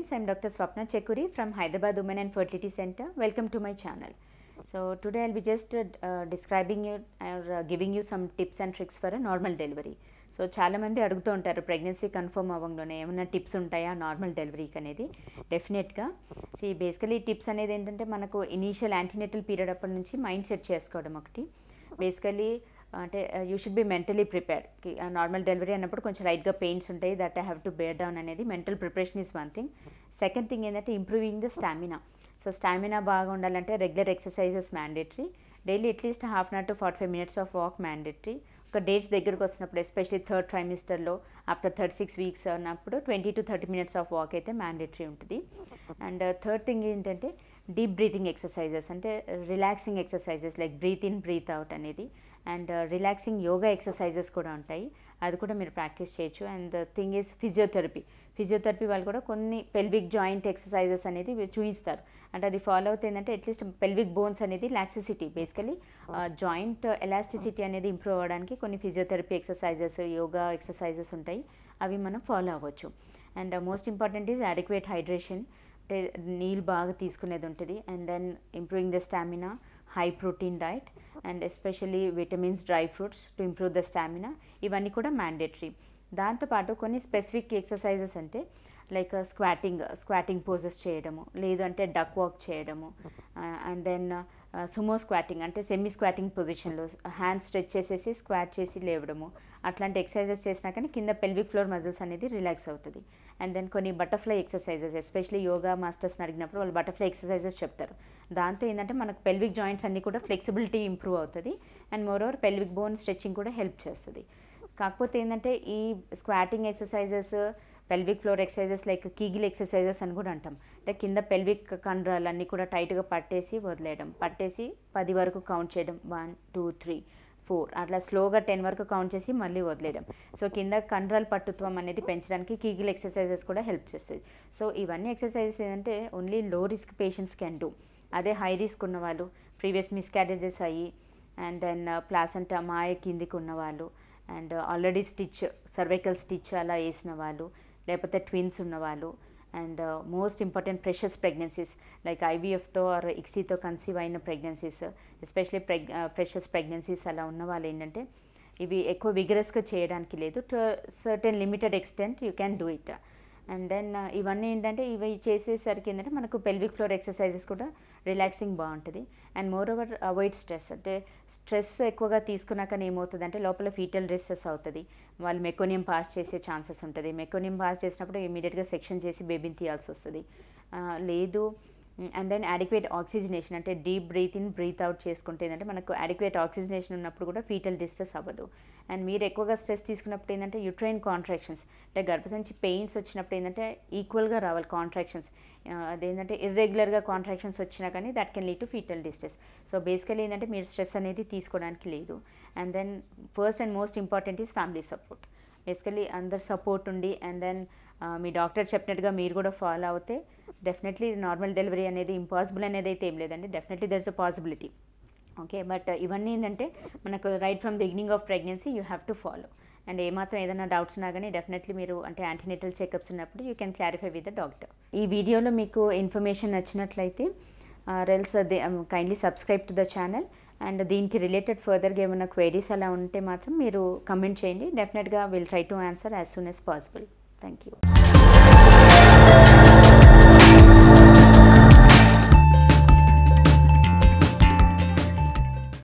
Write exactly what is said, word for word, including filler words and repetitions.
friends, I am Doctor Swapna Chekuri from Hyderabad Women Fertility Centre. Welcome to my channel. So today I will be just uh, uh, describing you or uh, giving you some tips and tricks for a normal delivery. So చాలామంది అడుగుతూ ఉంటారు pregnancy confirm అవ్వగానే ఏమైనా tips ఉంటాయా normal డెలివరీకి అనేది. డెఫినెట్గా see basically tips అనేది ఏంటంటే మనకు ఇనీషియల్ యాంటీనేటల్ పీరియడ్ అప్పటి నుంచి మైండ్ సెట్ చేసుకోవడం ఒకటి. బేసికలీ అంటే you should be mentally prepared. Normal delivery అన్నప్పుడు కొంచెం లైట్గా పెయిన్స్ ఉంటాయి, that I have to bear down అనేది mental preparation is one thing. Second thing ఏంటంటే improving the stamina. So stamina బాగా ఉండాలంటే regular exercises mandatory. Daily at least half an hour to forty five minutes of walk mandatory. ఒక dates దగ్గరకు వస్తున్నప్పుడు especially third ట్రైమిస్టర్లో after thirty six weeks అన్నప్పుడు twenty to thirty minutes of walk అయితే mandatory ఉంటుంది. And third thing ఏంటంటే deep breathing exercises, అంటే relaxing exercises like breathe in breathe out అనేది. అండ్ రిలాక్సింగ్ యోగా ఎక్సర్సైజెస్ కూడా ఉంటాయి, అది కూడా మీరు ప్రాక్టీస్ చేయొచ్చు. And the thing is physiotherapy. Physiotherapy వాళ్ళు కూడా కొన్ని పెల్విక్ జాయింట్ ఎక్సర్సైజెస్ అనేది చూపిస్తారు. అంటే అది ఫాలో అవుతే ఏంటంటే అట్లీస్ట్ పెల్విక్ బోన్స్ అనేది లాక్సిసిటీ, బేసికలీ జాయింట్ ఎలాస్టిసిటీ అనేది ఇంప్రూవ్ అవ్వడానికి కొన్ని ఫిజియోథెరపీ ఎక్సర్సైజెస్, యోగా ఎక్సర్సైజెస్ ఉంటాయి, అవి మనం ఫాలో అవ్వచ్చు. And most important is adequate hydration, అంటే నీళ్ళు బాగా తీసుకునేది ఉంటుంది. And then improving the stamina, high protein diet, and especially vitamins, dry fruits to improve the stamina, ఇవన్నీ కూడా మ్యాండేటరీ. దాంతోపాటు కొన్ని స్పెసిఫిక్ ఎక్సర్సైజెస్ అంటే లైక్ స్క్వాటింగ్ స్క్వాటింగ్ పోజెస్ చేయడము, లేదు అంటే డక్ వాక్ చేయడము, అండ్ దెన్ సుమో స్క్వాటింగ్ అంటే సెమీ స్క్వాటింగ్ పొజిషన్లో హ్యాండ్స్ స్ట్రెచ్ చేసేసి స్క్వాట్ చేసి లేవడము, అట్లాంటి ఎక్సర్సైజెస్ చేసినా కానీ కింద పెల్విక్ ఫ్లోర్ మజిల్స్ అనేది రిలాక్స్ అవుతుంది. అండ్ దెన్ కొన్ని బటర్ఫ్లై ఎక్సర్సైజెస్, ఎస్పెషలీ యోగా మాస్టర్స్ని అడిగినప్పుడు వాళ్ళు బటర్ఫ్లై ఎక్సర్సైజెస్ చెప్తారు. దాంతో ఏంటంటే మనకు పెల్విక్ జాయింట్స్ అన్నీ కూడా ఫ్లెక్సిబిలిటీ ఇంప్రూవ్ అవుతుంది. And moreover pelvic bone stretching కూడా హెల్ప్ చేస్తుంది. కాకపోతే ఏంటంటే ఈ squatting exercises, pelvic floor exercises like Kegel exercises అని కూడా అంటాం. అంటే కింద పెల్విక్ కండరాలన్నీ కూడా టైట్గా పట్టేసి వదిలేయడం, పట్టేసి పది వరకు కౌంట్ చేయడం, వన్ టూ త్రీ ఫోర్ అట్లా స్లోగా టెన్ వరకు కౌంట్ చేసి మళ్ళీ వదిలేయడం. సో కింద కండరాల పట్టుత్వం అనేది పెంచడానికి కీగిల్ ఎక్సర్సైజెస్ కూడా హెల్ప్ చేస్తుంది. సో ఇవన్నీ ఎక్సర్సైజెస్ ఏంటంటే only low risk patients can do. అదే హై రిస్క్ ఉన్నవాళ్ళు, ప్రీవియస్ మిస్క్యారేజెస్ అయ్యి అండ్ దెన్ ప్లాసెంటా మాయ కిందికి ఉన్నవాళ్ళు, and already stitch cervical stitch అలా వేసిన వాళ్ళు, లేకపోతే ట్విన్స్ ఉన్నవాళ్ళు, and most important precious pregnancies like ఐవీఎఫ్తో ఆర్ ఇక్సీతో కన్సీవ్ అయిన pregnancies, especially preg precious pregnancies అలా ఉన్న వాళ్ళు ఏంటంటే ఇవి ఎక్కువ విగరస్గా చేయడానికి లేదు. To certain limited extent you can do it. And then ఇవన్నీ ఏంటంటే ఇవి చేసేసరికి ఏంటంటే మనకు పెల్విక్ ఫ్లోర్ ఎక్సర్సైజెస్ కూడా రిలాక్సింగ్ బాగుంటుంది. And moreover avoid stress, అంటే స్ట్రెస్ ఎక్కువగా తీసుకున్నాక ఏమవుతుంది అంటే లోపల ఫీటల్ డిస్ట్రెస్ అవుతుంది, వాళ్ళు మెకోనియం పాస్ చేసే ఛాన్సెస్ ఉంటుంది. మెకోనియం పాస్ చేసినప్పుడు ఇమీడియట్గా సెక్షన్ చేసి బేబీని తీయాల్సి వస్తుంది. లేదు అండ్ దెన్ అడిక్వేట్ ఆక్సిజనేషన్, అంటే deep breathe in breathe out చేసుకుంటే ఏంటంటే మనకు అడిక్వేట్ ఆక్సిజనేషన్ ఉన్నప్పుడు కూడా ఫీటల్ డిస్ట్రెస్ అవ్వదు. అండ్ మీరు ఎక్కువగా స్ట్రెస్ తీసుకున్నప్పుడు ఏంటంటే యూట్రైన్ కాంట్రాక్షన్స్, అంటే గర్భసంచి పెయిన్స్ వచ్చినప్పుడు ఏంటంటే ఈక్వల్గా రావాలి కాంట్రాక్షన్స్. అదేంటంటే ఇర్రెగ్యులర్గా కాంట్రాక్షన్స్ వచ్చినా కానీ that can lead to foetal distress. So basically ఏంటంటే మీరు స్ట్రెస్ అనేది తీసుకోవడానికి లేదు. And then first and most important is family support. Basically అందరు సపోర్ట్ ఉండి అండ్ దెన్ మీ డాక్టర్ చెప్పినట్టుగా మీరు కూడా ఫాలో అవుతే డెఫినెట్లీ నార్మల్ డెలివరీ అనేది ఇంపాసిబుల్ అనేది అయితే ఏం లేదండి. Definitely there is a possibility. Okay, but ఇవన్నీ ఏంటంటే మనకు right from beginning of pregnancy you have to follow. And ఏమాత్రం ఏదైనా డౌట్స్ ఉన్నా కానీ డెఫినెట్లీ మీరు అంటే యాంటీనేటల్ చెకప్స్ ఉన్నప్పుడు you can clarify with the doctor. ఈ వీడియోలో మీకు ఇన్ఫర్మేషన్ నచ్చినట్లయితే రెల్స్ kindly subscribe to the channel. And దీనికి రిలేటెడ్ ఫర్దర్గా ఏమైనా క్వైరీస్ అలా ఉంటే మాత్రం మీరు కమెంట్ చేయండి. డెఫినెట్గా will try to answer as soon as possible. Thank you.